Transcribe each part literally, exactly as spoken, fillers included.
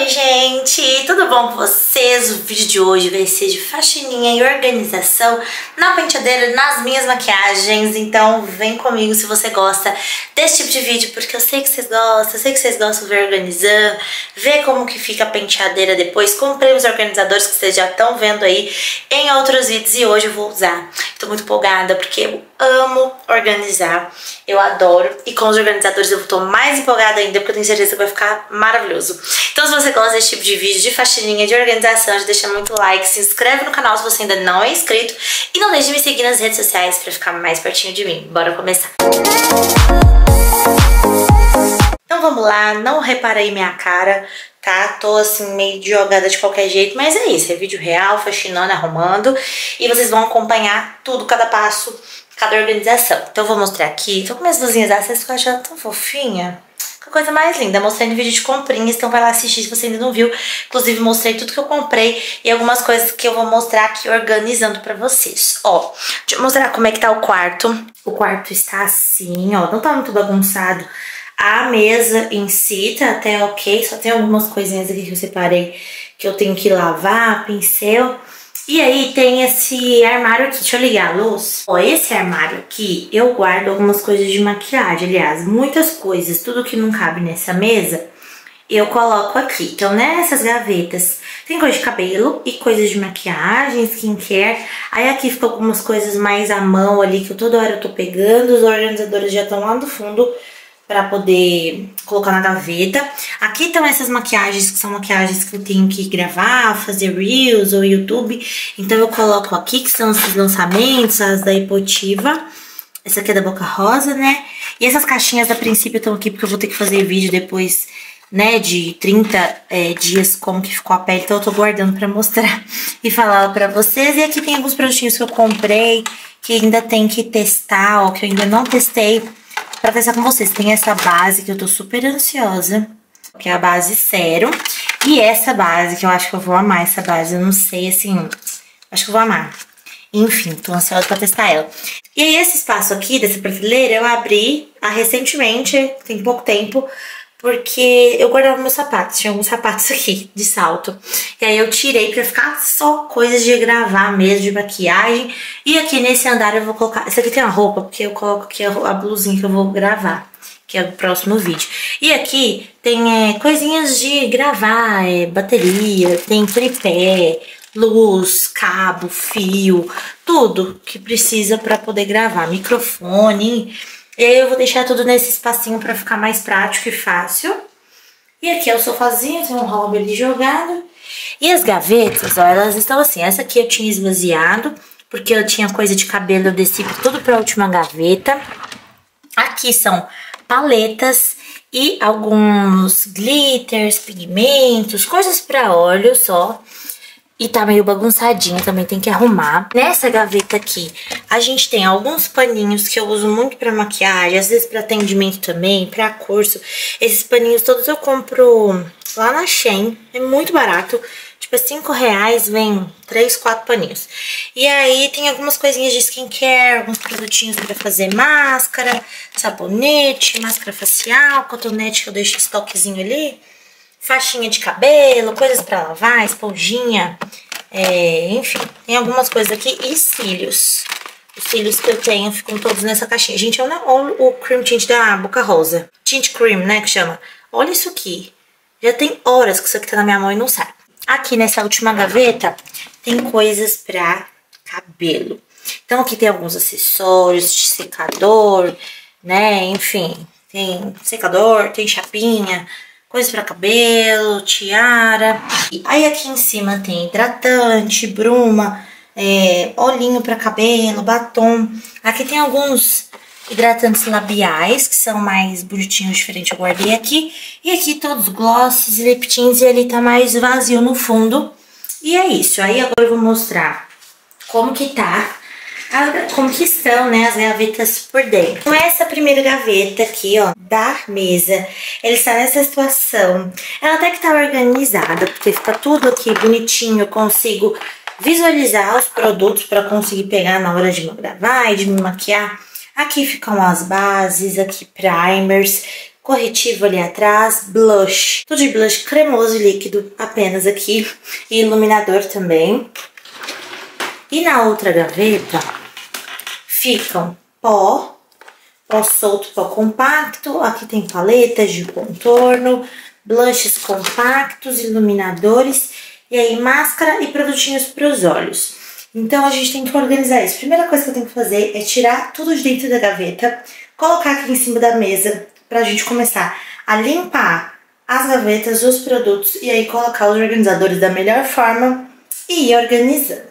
Oi gente, tudo bom com vocês? O vídeo de hoje vai ser de faxininha e organização na penteadeira, nas minhas maquiagens. Então vem comigo se você gosta desse tipo de vídeo, porque eu sei que vocês gostam, eu sei que vocês gostam de ver organizando, ver como que fica a penteadeira depois. Comprei os organizadores que vocês já estão vendo aí em outros vídeos e hoje eu vou usar. Tô muito empolgada porque eu amo organizar, eu adoro, e com os organizadores eu tô mais empolgada ainda porque eu tenho certeza que vai ficar maravilhoso. Então se você gosta desse tipo de vídeo, de faxininha, de organização, já deixa muito like, se inscreve no canal se você ainda não é inscrito e não deixe de me seguir nas redes sociais pra ficar mais pertinho de mim. Bora começar! Então vamos lá, não reparei minha cara, tá? Tô assim meio jogada de qualquer jeito, mas é isso, é vídeo real, faxinando, arrumando, e vocês vão acompanhar tudo, cada passo, cada organização. Então eu vou mostrar aqui, tô com minhas luzinhas acesas, vocês ficam achando tão fofinha. Que coisa mais linda, mostrando vídeo de comprinhas, então vai lá assistir se você ainda não viu. Inclusive mostrei tudo que eu comprei e algumas coisas que eu vou mostrar aqui organizando pra vocês. Ó, deixa eu mostrar como é que tá o quarto. O quarto está assim, ó, não tá muito bagunçado. A mesa em si tá até ok, só tem algumas coisinhas aqui que eu separei que eu tenho que lavar, pincel. E aí tem esse armário aqui, deixa eu ligar a luz. Ó, esse armário aqui, eu guardo algumas coisas de maquiagem, aliás, muitas coisas, tudo que não cabe nessa mesa, eu coloco aqui. Então nessas gavetas tem coisa de cabelo e coisas de maquiagem, skincare. Aí aqui ficam algumas coisas mais à mão ali, que eu toda hora eu tô pegando, os organizadores já estão lá no fundo pra poder colocar na gaveta. Aqui estão essas maquiagens, que são maquiagens que eu tenho que gravar, fazer reels ou YouTube. Então eu coloco aqui, que são esses lançamentos, as da Epotiva. Essa aqui é da Boca Rosa, né? E essas caixinhas a princípio estão aqui porque eu vou ter que fazer vídeo depois, né, de trinta é, dias como que ficou a pele. Então eu tô guardando pra mostrar e falar pra vocês. E aqui tem alguns produtinhos que eu comprei, que ainda tem que testar, ó, que eu ainda não testei, pra testar com vocês. Tem essa base que eu tô super ansiosa, que é a base Serum. E essa base, que eu acho que eu vou amar essa base, eu não sei, assim, acho que eu vou amar. Enfim, tô ansiosa pra testar ela. E aí esse espaço aqui, dessa prateleira, eu abri ah, recentemente, tem pouco tempo, porque eu guardava meus sapatos, tinha alguns sapatos aqui de salto. E aí eu tirei pra ficar só coisas de gravar mesmo, de maquiagem. E aqui nesse andar eu vou colocar... Essa aqui tem uma roupa, porque eu coloco aqui a, a blusinha que eu vou gravar, que é o próximo vídeo. E aqui tem é, coisinhas de gravar, é, bateria, tem tripé, luz, cabo, fio, tudo que precisa pra poder gravar, microfone. E aí eu vou deixar tudo nesse espacinho pra ficar mais prático e fácil. E aqui é o sofazinho, tem um hobby ali jogado. E as gavetas, ó, elas estão assim. Essa aqui eu tinha esvaziado, porque eu tinha coisa de cabelo, eu desci tudo pra última gaveta. Aqui são paletas e alguns glitters, pigmentos, coisas pra olhos só. E tá meio bagunçadinho, também tem que arrumar. Nessa gaveta aqui, a gente tem alguns paninhos que eu uso muito pra maquiagem, às vezes pra atendimento também, pra curso. Esses paninhos todos eu compro lá na Shein, é muito barato. Tipo, é cinco reais, vem três, quatro paninhos. E aí tem algumas coisinhas de skincare, alguns produtinhos pra fazer máscara, sabonete, máscara facial, cotonete que eu deixo estoquezinho ali. Faixinha de cabelo, coisas pra lavar, esponjinha, é, enfim, tem algumas coisas aqui. E cílios. Os cílios que eu tenho ficam todos nessa caixinha. Gente, olha o cream tint da Boca Rosa. Tint cream, né, que chama. Olha isso aqui. Já tem horas que isso aqui tá na minha mão e não sai. Aqui nessa última gaveta tem coisas pra cabelo. Então aqui tem alguns acessórios de secador, né, enfim. Tem secador, tem chapinha, coisas pra cabelo, tiara. E aí aqui em cima tem hidratante, bruma, é, olhinho pra cabelo, batom. Aqui tem alguns hidratantes labiais, que são mais bonitinhos, diferentes, eu guardei aqui. E aqui todos glosses e lip tints, e ali tá mais vazio no fundo. E é isso. Aí agora eu vou mostrar como que tá, como que estão, né, as gavetas por dentro. Então essa primeira gaveta aqui, ó, da mesa, ela está nessa situação. Ela até que tá organizada, porque fica tudo aqui bonitinho, eu consigo visualizar os produtos para conseguir pegar na hora de me gravar e de me maquiar. Aqui ficam as bases, aqui primers, corretivo ali atrás, blush. Tudo de blush cremoso e líquido apenas aqui. E iluminador também. E na outra gaveta ficam pó, pó solto, pó compacto. Aqui tem paletas de contorno, blushes compactos, iluminadores. E aí máscara e produtinhos para os olhos. Então a gente tem que organizar isso. A primeira coisa que eu tenho que fazer é tirar tudo de dentro da gaveta, colocar aqui em cima da mesa pra gente começar a limpar as gavetas, os produtos e aí colocar os organizadores da melhor forma e ir organizando.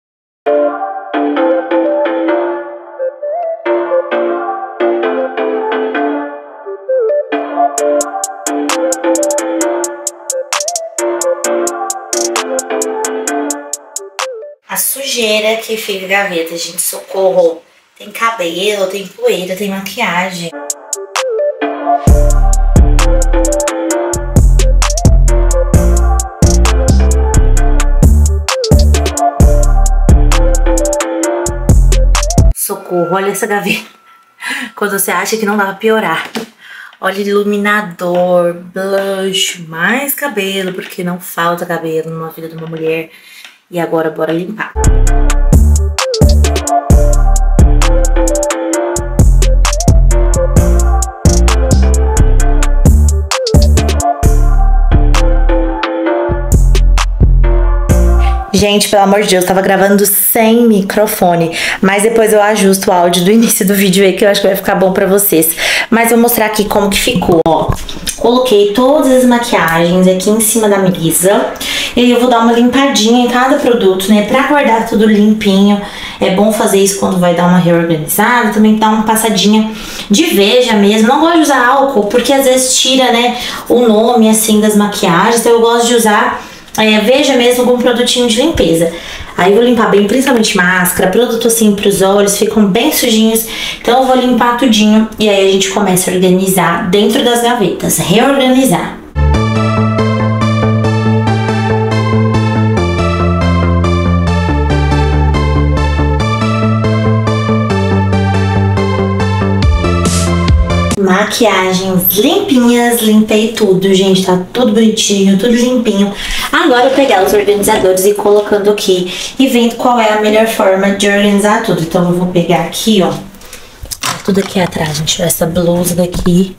A sujeira que fica na gaveta, gente, socorro. Tem cabelo, tem poeira, tem maquiagem. Socorro, olha essa gaveta. Quando você acha que não dá pra piorar. Olha, iluminador, blush, mais cabelo, porque não falta cabelo numa vida de uma mulher. E agora, bora limpar. Gente, pelo amor de Deus, eu tava gravando sem microfone, mas depois eu ajusto o áudio do início do vídeo aí, que eu acho que vai ficar bom pra vocês. Mas vou mostrar aqui como que ficou, ó. Coloquei todas as maquiagens aqui em cima da mesa. E aí eu vou dar uma limpadinha em cada produto, né, pra guardar tudo limpinho. É bom fazer isso quando vai dar uma reorganizada, também dar uma passadinha de veja mesmo. Não gosto de usar álcool, porque às vezes tira, né, o nome, assim, das maquiagens. Então eu gosto de usar... É, veja mesmo com um produtinho de limpeza. Aí eu vou limpar bem, principalmente máscara, produto assim pros olhos, ficam bem sujinhos. Então eu vou limpar tudinho e aí a gente começa a organizar dentro das gavetas, reorganizar. Maquiagens limpinhas, limpei tudo, gente, tá tudo bonitinho, tudo limpinho. Agora eu vou pegar os organizadores e colocando aqui e vendo qual é a melhor forma de organizar tudo. Então eu vou pegar aqui, ó, tudo aqui atrás, gente, essa blusa daqui.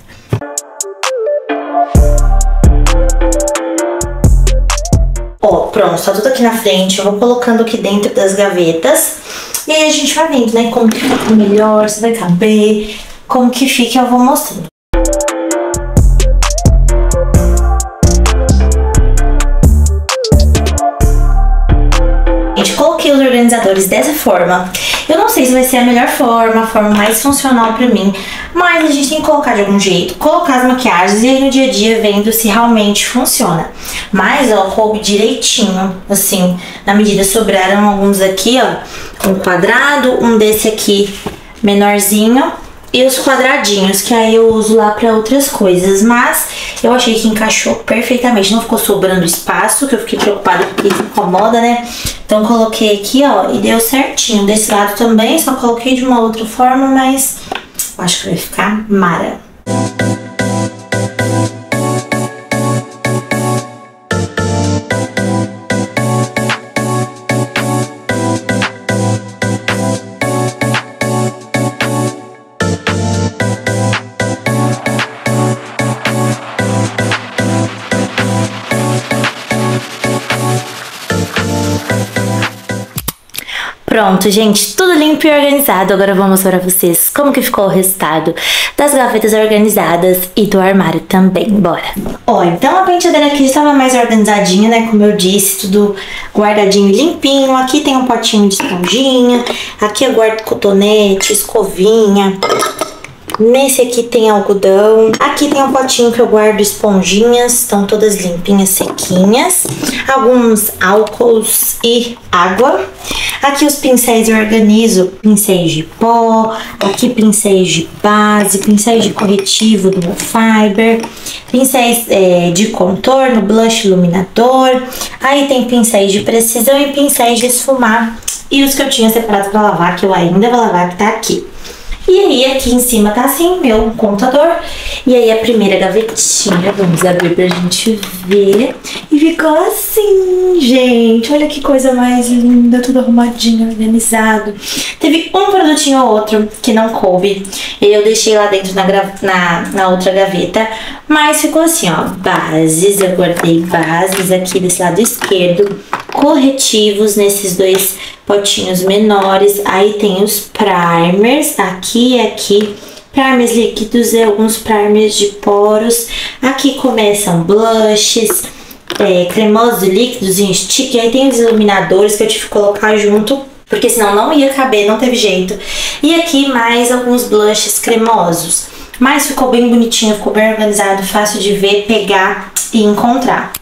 Ó, pronto, tá tudo aqui na frente, eu vou colocando aqui dentro das gavetas. E aí a gente vai vendo, né, como que fica melhor, se vai caber... Como que fica, eu vou mostrando. Gente, coloquei os organizadores dessa forma. Eu não sei se vai ser a melhor forma, a forma mais funcional pra mim, mas a gente tem que colocar de algum jeito, colocar as maquiagens e aí no dia a dia vendo se realmente funciona. Mas, ó, coube direitinho, assim, na medida sobraram alguns aqui, ó, um quadrado, um desse aqui menorzinho. E os quadradinhos, que aí eu uso lá pra outras coisas. Mas eu achei que encaixou perfeitamente. Não ficou sobrando espaço, que eu fiquei preocupada porque isso incomoda, né? Então coloquei aqui, ó, e deu certinho. Desse lado também, só coloquei de uma outra forma, mas eu acho que vai ficar mara. Pronto, gente, tudo limpo e organizado. Agora eu vou mostrar pra vocês como que ficou o resultado das gavetas organizadas e do armário também. Bora! Ó, então a penteadeira aqui estava mais organizadinha, né? Como eu disse, tudo guardadinho e limpinho. Aqui tem um potinho de esponjinha. Aqui eu guardo cotonete, escovinha. Nesse aqui tem algodão. Aqui tem um potinho que eu guardo esponjinhas. Estão todas limpinhas, sequinhas. Alguns álcools e água. Aqui os pincéis eu organizo. Pincéis de pó. Aqui pincéis de base. Pincéis de corretivo do Fiber. Pincéis é, de contorno, blush, iluminador. Aí tem pincéis de precisão e pincéis de esfumar. E os que eu tinha separado pra lavar, que eu ainda vou lavar, que tá aqui. E aí aqui em cima tá assim, meu computador. E aí a primeira gavetinha, vamos abrir pra gente ver. E ficou assim, gente. Olha que coisa mais linda, tudo arrumadinho, organizado. Teve um produtinho ou outro que não coube. E eu deixei lá dentro na, na, na outra gaveta. Mas ficou assim, ó, bases. Eu guardei bases aqui desse lado esquerdo. Corretivos nesses dois potinhos menores. Aí tem os primers aqui e aqui. Primers líquidos e alguns primers de poros. Aqui começam blushes, é, cremosos e líquidos em stick. Aí tem os iluminadores que eu tive que colocar junto, porque senão não ia caber, não teve jeito. E aqui mais alguns blushes cremosos. Mas ficou bem bonitinho, ficou bem organizado, fácil de ver, pegar e encontrar.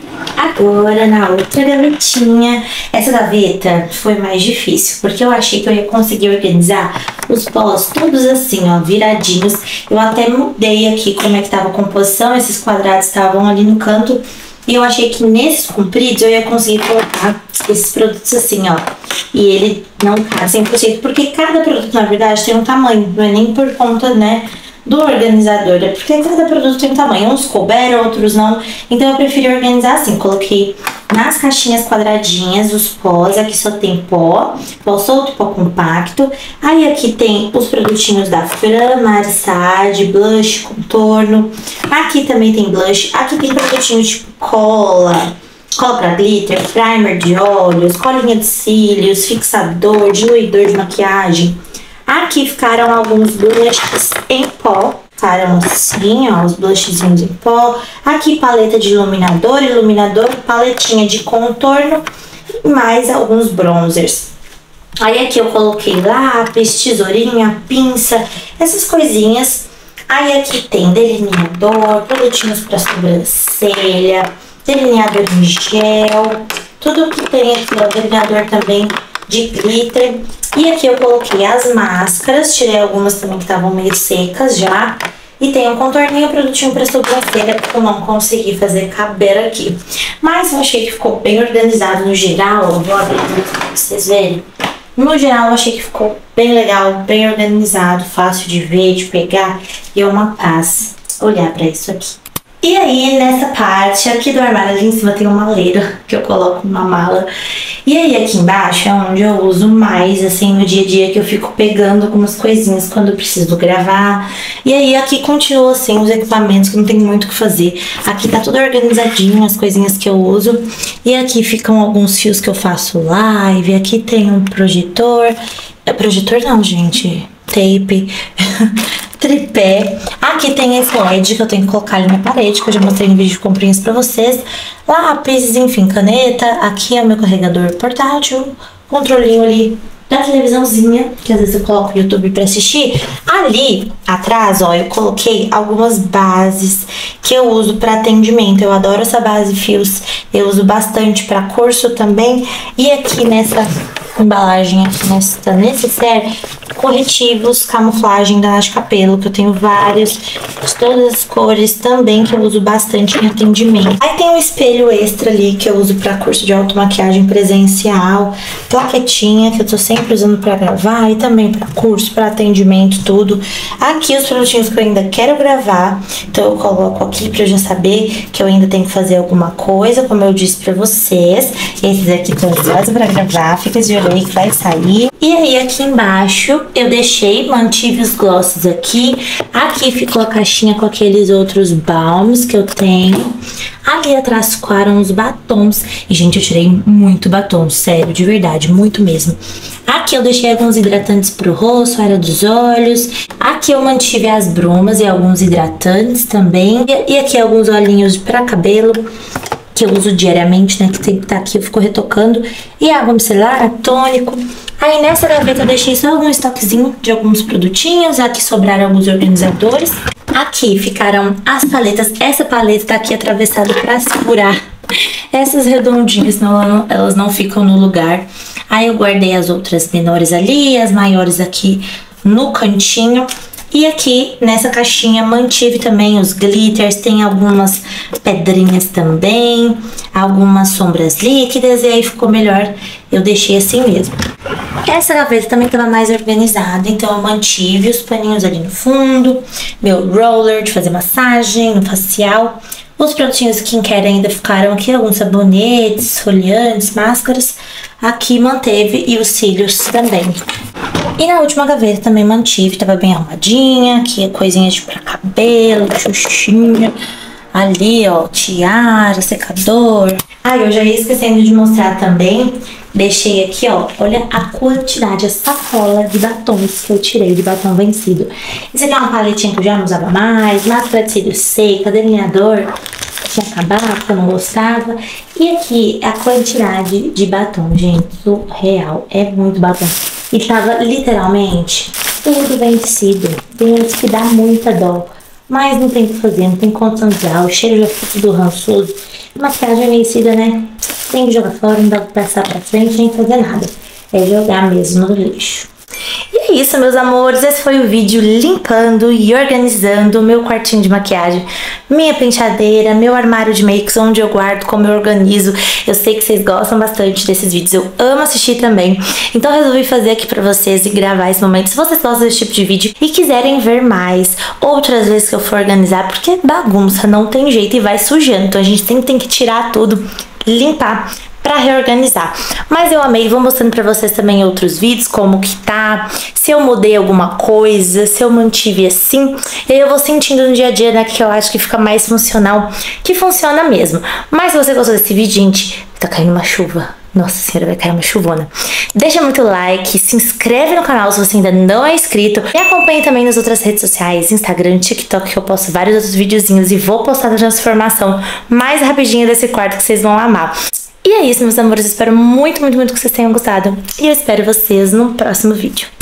Agora, na outra gavetinha, essa gaveta foi mais difícil, porque eu achei que eu ia conseguir organizar os pós todos assim, ó, viradinhos. Eu até mudei aqui como é que tava a composição, esses quadrados estavam ali no canto. E eu achei que nesses compridos eu ia conseguir colocar esses produtos assim, ó. E ele não cabe cem por cento, porque cada produto, na verdade, tem um tamanho. Não é nem por conta, né, do organizador, é porque cada produto tem um tamanho, uns couberam, outros não, então eu preferi organizar assim. Coloquei nas caixinhas quadradinhas os pós, aqui só tem pó, pó solto, pó compacto. Aí aqui tem os produtinhos da Fran, Marsad, blush, contorno. Aqui também tem blush, aqui tem produtinhos tipo cola, cola pra glitter, primer de olhos, colinha de cílios, fixador, diluidor de maquiagem. Aqui ficaram alguns blushes em pó, ficaram assim, ó, os blushzinhos em pó. Aqui paleta de iluminador, iluminador, paletinha de contorno e mais alguns bronzers. Aí aqui eu coloquei lápis, tesourinha, pinça, essas coisinhas. Aí aqui tem delineador, produtinhos para sobrancelha, delineador em gel, tudo que tem aqui, ó, delineador também de glitter. E aqui eu coloquei as máscaras, tirei algumas também que estavam meio secas já. E tem um contorninho, produtinho para sobrancelha, porque eu não consegui fazer caber aqui. Mas eu achei que ficou bem organizado no geral, eu vou abrir para vocês verem. No geral eu achei que ficou bem legal, bem organizado, fácil de ver, de pegar. E é uma paz olhar para isso aqui. E aí, nessa parte aqui do armário, ali em cima tem um maleiro que eu coloco numa mala. E aí, aqui embaixo é onde eu uso mais, assim, no dia a dia, que eu fico pegando algumas coisinhas quando eu preciso gravar. E aí, aqui continua, assim, os equipamentos, que não tem muito o que fazer. Aqui tá tudo organizadinho, as coisinhas que eu uso. E aqui ficam alguns fios que eu faço live. Aqui tem um projetor. É projetor não, gente. Tape. Tripé. Aqui tem esse L E D que eu tenho que colocar ali na parede, que eu já mostrei no vídeo de comprinhas pra vocês. Lápis, enfim, caneta. Aqui é o meu carregador portátil. Controlinho ali da televisãozinha, que às vezes eu coloco o YouTube pra assistir. Ali atrás, ó, eu coloquei algumas bases que eu uso pra atendimento. Eu adoro essa base fios, eu uso bastante pra curso também. E aqui nessa embalagem, aqui nessa necessaire, corretivos, camuflagem da Nath Capello, que eu tenho vários, de todas as cores também, que eu uso bastante em atendimento. Aí tem um espelho extra ali, que eu uso pra curso de automaquiagem presencial, plaquetinha, que eu tô sempre usando pra gravar, e também pra curso, pra atendimento, tudo. Aqui os produtinhos que eu ainda quero gravar, então eu coloco aqui pra eu já saber que eu ainda tenho que fazer alguma coisa, como eu disse pra vocês. Esses aqui estão usados pra gravar, fica de olho aí que vai sair. E aí aqui embaixo eu deixei, mantive os glosses aqui. Aqui ficou a caixinha com aqueles outros balms que eu tenho. Ali atrás ficaram os batons. E, gente, eu tirei muito batom, sério, de verdade, muito mesmo. Aqui eu deixei alguns hidratantes pro rosto, área dos olhos. Aqui eu mantive as brumas e alguns hidratantes também. E aqui alguns olhinhos pra cabelo, que eu uso diariamente, né, que tem que estar aqui, eu fico retocando. E água micelar, tônico. Aí nessa gaveta eu deixei só algum estoquezinho de alguns produtinhos. Aqui sobraram alguns organizadores. Aqui ficaram as paletas. Essa paleta tá aqui atravessada pra segurar essas redondinhas, senão elas não ficam no lugar. Aí eu guardei as outras menores ali, as maiores aqui no cantinho. E aqui, nessa caixinha, mantive também os glitters, tem algumas pedrinhas também, algumas sombras líquidas, e aí ficou melhor, eu deixei assim mesmo. Essa gaveta também estava mais organizada, então eu mantive os paninhos ali no fundo, meu roller de fazer massagem, no facial. Os produtinhos skincare ainda ficaram aqui, alguns sabonetes, esfoliantes, máscaras. Aqui manteve e os cílios também. E na última gaveta também mantive, tava bem arrumadinha. Aqui coisinhas de pra cabelo, xuxinha. Ali, ó, tiara, secador. Ah, eu já ia esquecendo de mostrar também. Deixei aqui, ó, olha a quantidade, a sacola de batons que eu tirei de batom vencido. Esse aqui é uma paletinha que eu já não usava mais, máscara de cílio seca, delineador, tinha acabado, que eu não gostava. E aqui a quantidade de batom, gente, surreal, é muito batom. E tava literalmente tudo vencido, tem uns que dá muita dó. Mas não tem o que fazer, não tem condição de usar, o cheiro já fica tudo rançoso. Maquiagem vencida, né? Tem que jogar fora, não dá pra passar pra frente nem fazer nada. É jogar mesmo no lixo. E é isso, meus amores. Esse foi o vídeo limpando e organizando o meu quartinho de maquiagem. Minha penteadeira, meu armário de makes, onde eu guardo, como eu organizo. Eu sei que vocês gostam bastante desses vídeos. Eu amo assistir também. Então eu resolvi fazer aqui pra vocês e gravar esse momento. Se vocês gostam desse tipo de vídeo e quiserem ver mais, outras vezes que eu for organizar, porque bagunça, não tem jeito e vai sujando. Então a gente sempre tem que tirar tudo, limpar pra reorganizar. Mas eu amei, vou mostrando pra vocês também outros vídeos, como que tá, se eu mudei alguma coisa, se eu mantive assim. E aí eu vou sentindo no dia a dia, né, que eu acho que fica mais funcional, que funciona mesmo. Mas se você gostou desse vídeo, gente, tá caindo uma chuva. Nossa senhora, vai cair uma chuvona. Deixa muito like, se inscreve no canal se você ainda não é inscrito. Me acompanhe também nas outras redes sociais, Instagram, TikTok, que eu posto vários outros videozinhos. E vou postar a transformação mais rapidinha desse quarto que vocês vão amar. E é isso, meus amores. Eu espero muito, muito, muito que vocês tenham gostado. E eu espero vocês no próximo vídeo.